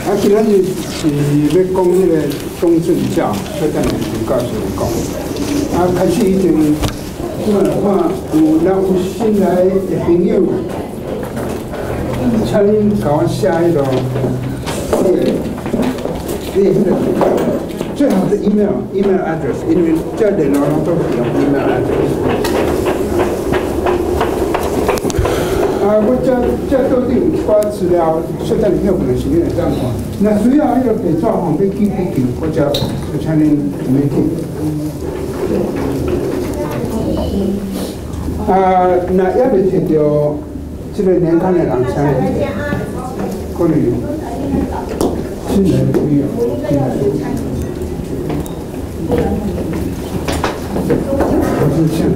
今仔日是要讲迄个东正教，所以等下就告诉你讲。开始以前，我看有新来的朋友，请恁给我写迄个，最好是 email address， 因为这联络都是用 email address。我这都是有一寡资料，所以等你有可能是你来这样看。那需要迄个笔纸吼，要记笔记，或者就请恁没记。那也未摕到这个年轻的人请，可能新来的朋友，我是这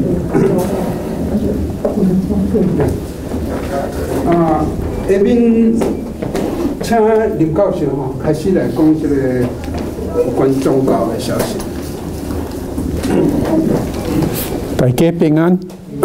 样。下面请林教授吼开始来讲这个有关宗教的消息。 大家平安。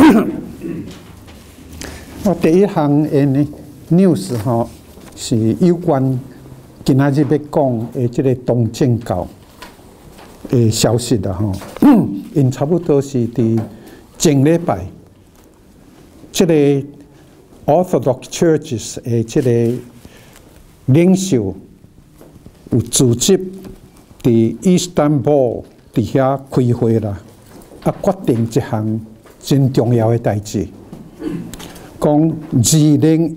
我第一项的 news 吼是有关今仔日要讲的这个东正教的消息啦吼，因差不多是伫前礼拜，这个 Orthodox Churches 的这个领袖有组织伫 Istanbul 底下开会啦，决定一项真重要的代志，讲2016，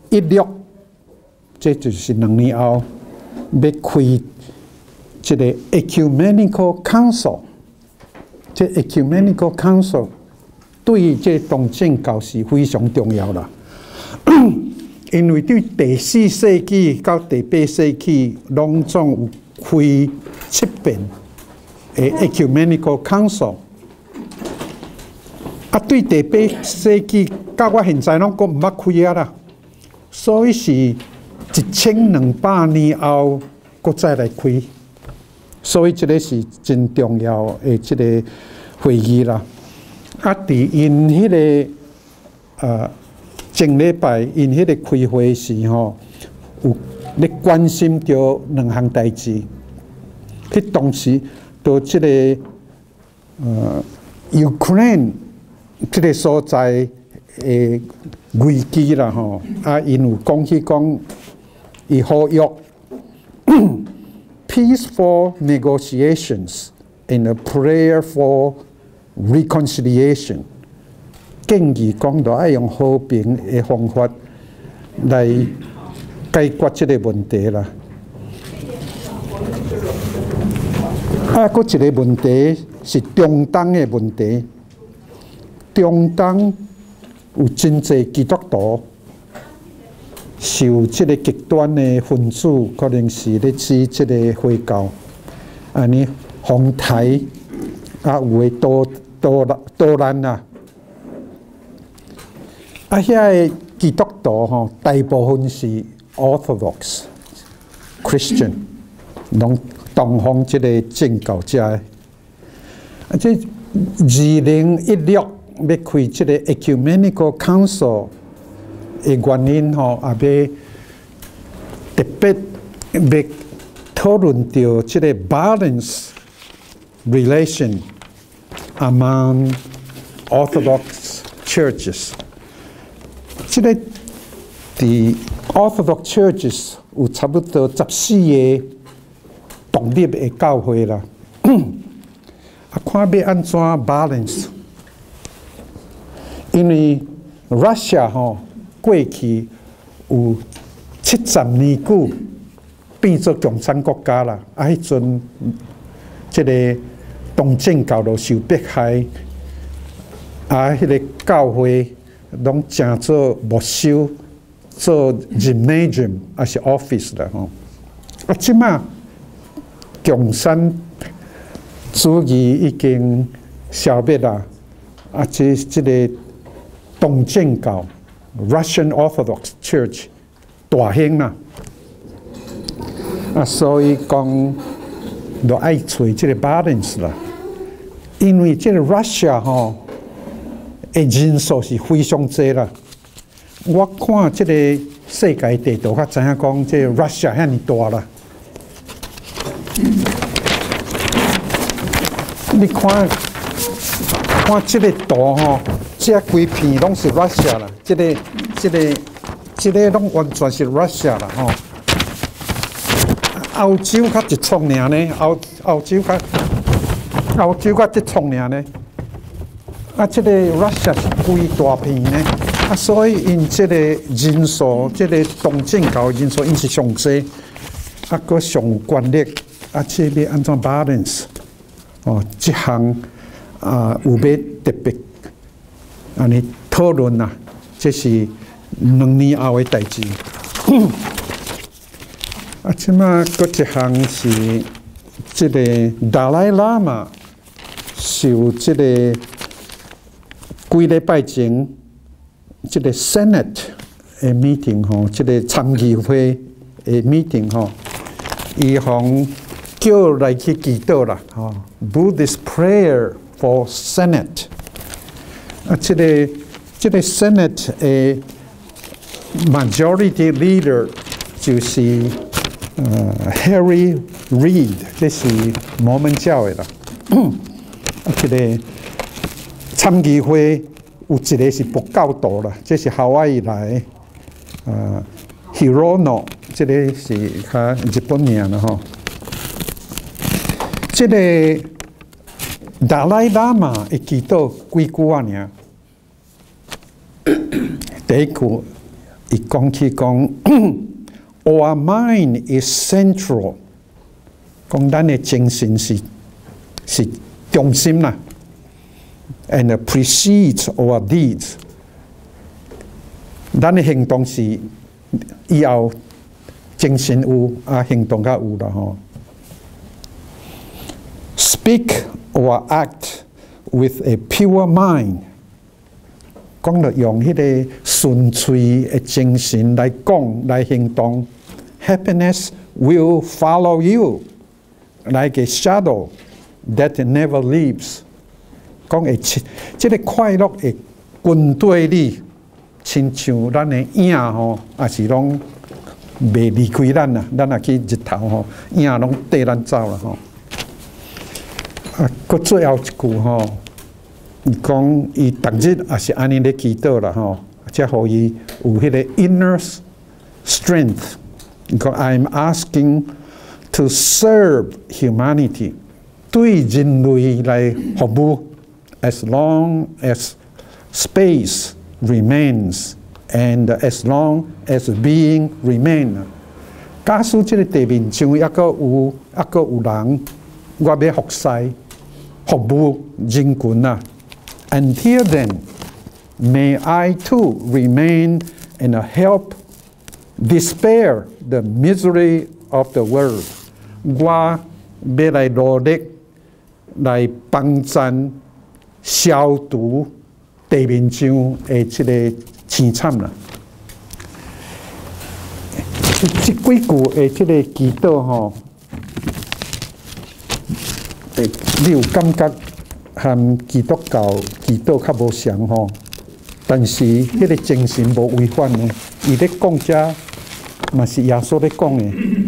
这就是2年后要开这个 Ecumenical Council。这 Ecumenical Council 对这东正教是非常重要啦。因为对第4世纪到第8世纪，拢总有开7遍的 Ecumenical Council。对第8世纪到我现在拢阁毋捌开啊啦，所以是1200年后阁再来开，所以这个是真重要的这个会议啦。伫因迄个前礼拜因迄个开会时吼，有咧关心着2项代志。迄当时到这个Ukraine 这个所在的危机啦吼，因有讲起讲，伊呼吁peaceful negotiations and a prayer for reconciliation， 建议讲着爱用和平的方法来解决这个问题啦。佫一个问题是中东的问题。中东有真侪基督徒受这个极端的分子，可能是咧指这个回教，安尼红台有诶多难啊！遐个基督徒吼，大部分是 Orthodox Christian， 拢东方这个正教者。这2016要开这个 Ecumenical Council 的原因吼，也要特别要讨论到这个 balance relation among Orthodox churches。这个伫 Orthodox churches 有差不多14个独立的教会啦，看要安怎 balance。因为 Russia 吼过去有70年久变做共产国家啦，迄阵这个东正教就受迫害，迄个教会拢正做没收，做 gymnasium 还是 office 啦吼。即马共产主义已经消灭啦，这个东正教 Russian Orthodox Church 大兴啦，所以讲就爱找这个 balance 啦。因为这个 Russia 吼的人数是非常多啦。我看这个世界地图，较知影讲这 Russia 遐尼大啦。你看这个图吼，这规片拢是 Russia 啦，这个拢完全是 Russia 啦吼。欧洲较一撮尔呢，欧洲较一撮尔呢。啊，这个 Russia 是规大片呢。啊，所以因这个人数，这个东正教人数因是上济，啊，个上有权力，啊，这要安怎 balance？ 哦，这项啊有要特别安尼讨论呐，这是2年后的代志。啊，即马搁一项是这个达赖喇嘛受这个几礼拜前。这个 Senate 的 meeting 吼，这个参议会的 meeting 吼，伊方叫来去祈祷啦，吼 ，Buddhist prayer for Senate。啊，这个 Senate 的 majority leader 就是Harry Reid， 这是摩门教的啦。啊，这个参议会。有一个是佛教徒啦，这是夏威夷来，Hirono， 这个是较日本名啦吼。这个达赖喇嘛会祈祷几句啊？尔，第一句，伊讲起讲 ，Our mind is central， 讲咱的精神是中心啦。And precedes our deeds。咱的行动是以后精神有啊，行动较有啦吼。Speak or act with a pure mind。讲了用迄个纯粹的精神来讲来行动 ，Happiness will follow you like a shadow that never leaves。讲会，这个快乐会跟对你，亲像咱的影吼，也是拢袂离开咱啦。咱若去日头吼，影拢缀咱走啦吼。啊，佮最后一句吼，伊讲伊逐日也是安尼咧祈祷啦吼，才互伊有迄个 inner strength。伊讲 I'm asking to serve humanity， 对人类来服务。As long as space remains and as long as being remain， 假使这个地面上还佫有人，我要服侍服务人群啊。Until then, may I too remain and help dispel the misery of the world。我要来努力来帮助。消除地面上的这个凄惨啦。这几句的这个祈祷吼，你有感觉和基督教祈祷较无相吼？但是迄个精神无违反呢？伊咧讲遮嘛是耶稣咧讲的。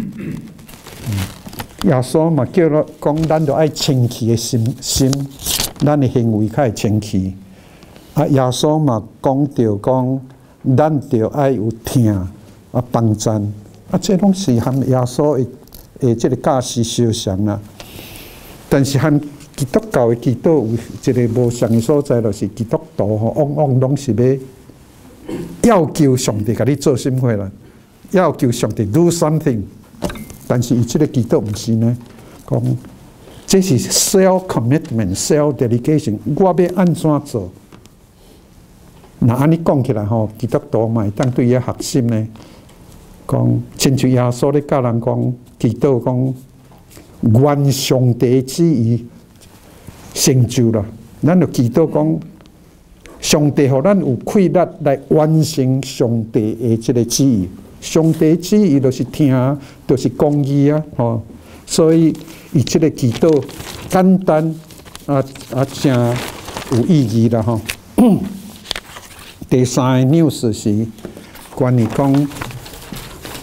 耶稣嘛叫咱讲，咱着爱清气的心。咱的行为较会清气，啊！耶稣嘛讲着讲，咱着爱有听啊帮助，啊！这拢是和耶稣的这个教示相像啦。但是和基督教的祈祷有一个无相的所在，就是基督徒吼，往往拢是要求上帝甲你做什么啦，要求上帝 do something。但是伊这个祈祷毋是呢，讲。这是 self commitment、self delegation。我要安怎做？那安尼讲起来吼，基督徒嘛会当对伊学习呢。讲，亲像耶稣咧教人讲，祈祷讲，愿上帝旨意成就啦。咱就祈祷讲，上帝互咱有气力来完成上帝的这个旨意。上帝旨意就是听，就是公义啊，吼。所以，伊这个祈祷简单真有意义啦吼。第三个 news 是关于讲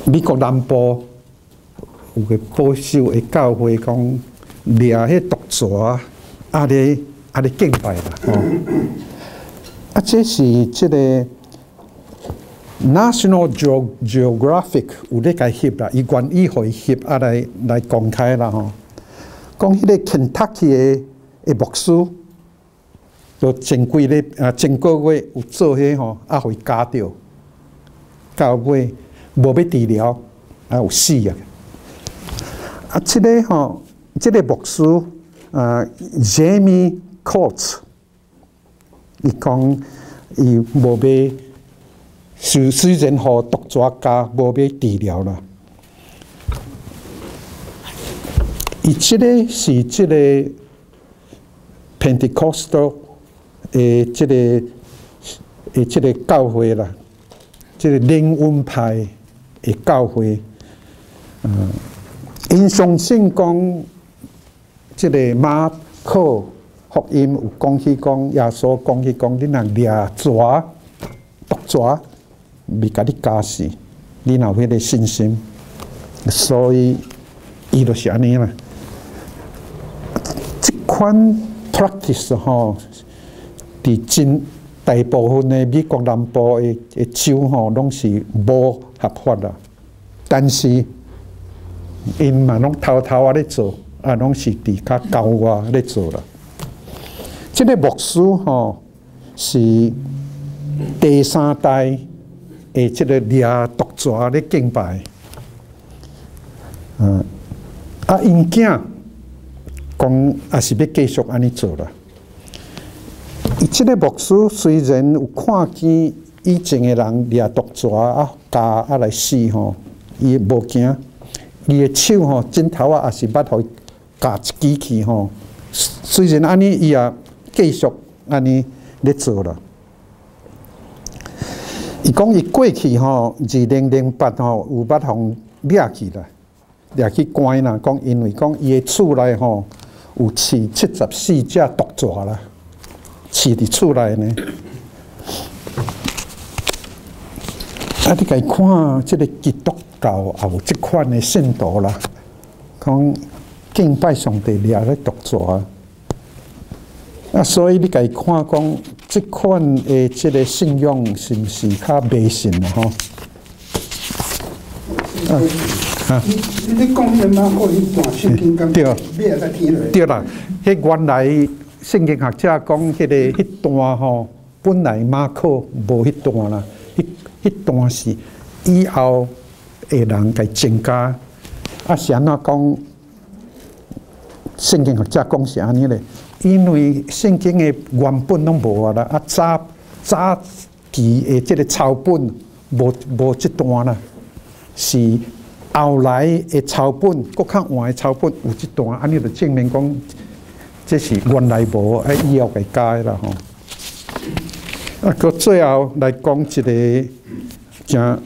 美国南部有个保守的教会讲掠迄毒蛇咧敬拜啦，这是这个 National Geographic 有咧甲翕啦，伊愿意互伊翕来公开啦吼。讲迄个 Kentucky 的牧师，就前个月有做迄吼，互伊加掉，到尾无要治疗，有死啊！这个吼，这个牧师Jamie Coates， 伊讲伊无要，虽然互毒蛇加无要治疗啦。伊这个是这个 Pentecostal 这个教会啦，这个灵恩派的教会，因相信讲，这个马可福音有讲起讲，耶稣讲起讲，你若掠蛇、毒蛇，未甲你加死，你若有迄个信心，所以伊就是安尼啦。这款 practice 吼，伫真大部分的美国南部的州吼，拢是无合法啦。但是因嘛拢偷偷咧做，拢是伫较高外咧做啦。这个牧师吼是第3代的这个掠毒蛇咧敬拜，因囝讲也是要继续安尼做啦。伊这个牧师虽然有看见以前的人掠毒蛇加来死吼，伊无惊，伊的手吼枕头也是捌互伊夹一支去吼。虽然安尼，伊也继续安尼咧做啦。伊讲伊过去吼2008吼有捌互掠去啦，掠去关啦。讲因为讲伊的厝内吼有饲74只毒蛇啦，饲伫厝内呢。你家看即个基督教也有即款的信徒啦，讲敬拜上帝掠咧毒蛇。所以你家看讲，即款的即个信仰是毋是较迷信啦？吼。 你讲迄马可迄段圣经讲，咩在天落？ 对啦，迄原来圣经学者讲，迄段吼，本来马可无迄段啦，迄段是以后的人甲增加。是安怎讲？圣经学者讲是安尼咧。因为圣经的原本拢无啊啦，早期的这个抄本无这段啦，是后来的抄本，搁较晚的抄本有这段，安尼就证明讲这是原来无，以后给加啦吼。搁最后来讲一个真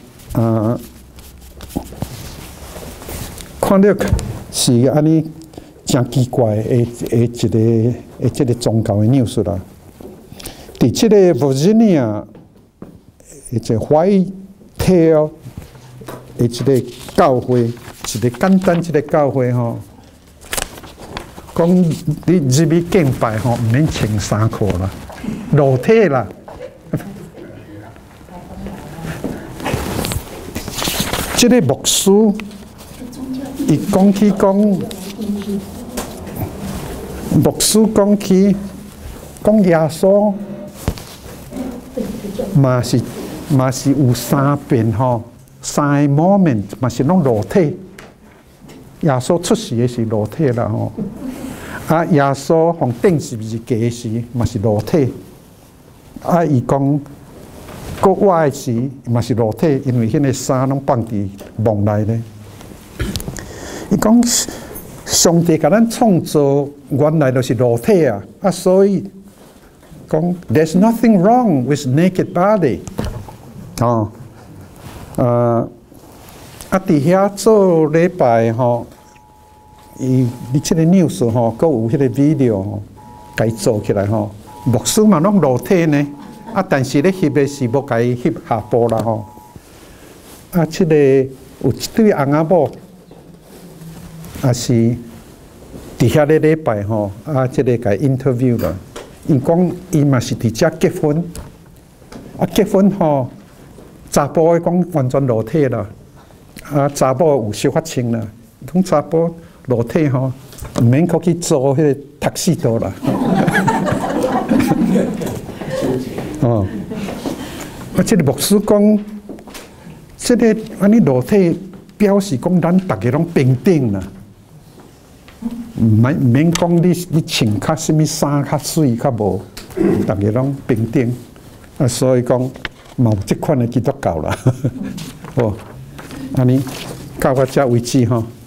看到是安尼。真奇怪的这个宗教的 news 啦，伫这个 Virginia 一个 Whitetail 的这个教会，一个简单这个教会吼，讲你入去敬拜吼，唔免穿衫裤啦，裸体啦。这个牧师伊讲起讲。牧师讲起，讲耶稣嘛是有3遍吼，3个 moment 嘛是拢裸体。耶稣出世的是裸体啦吼，耶稣从顶十字架时嘛是裸体。伊讲国外时嘛是裸体，因为迄个衫拢放伫梦内咧。伊讲。上帝甲咱创造原来就是裸体啊，所以讲 There's nothing wrong with naked body。伫遐做礼拜吼，你这个 news 吼，佮有迄个 video 吼，甲伊做起来吼，牧师嘛拢裸体呢，但是咧翕的是无甲伊翕下部啦吼。这个有一对翁仔某，也是伫遐咧礼拜吼，即个甲 interview 啦。伊讲伊嘛是伫遮结婚，结婚吼，查甫诶讲完全裸体啦，查某有小发穿啦，讲查甫裸体吼，毋免搁去做迄个读死道啦。哦，即个牧师讲，即个安尼裸体表示讲咱逐个拢平等啦。毋免讲你穿较什物衫较水较无，逐个拢平等。所以讲嘛有即款的基督教啦。哦，安尼到我遮为止吼。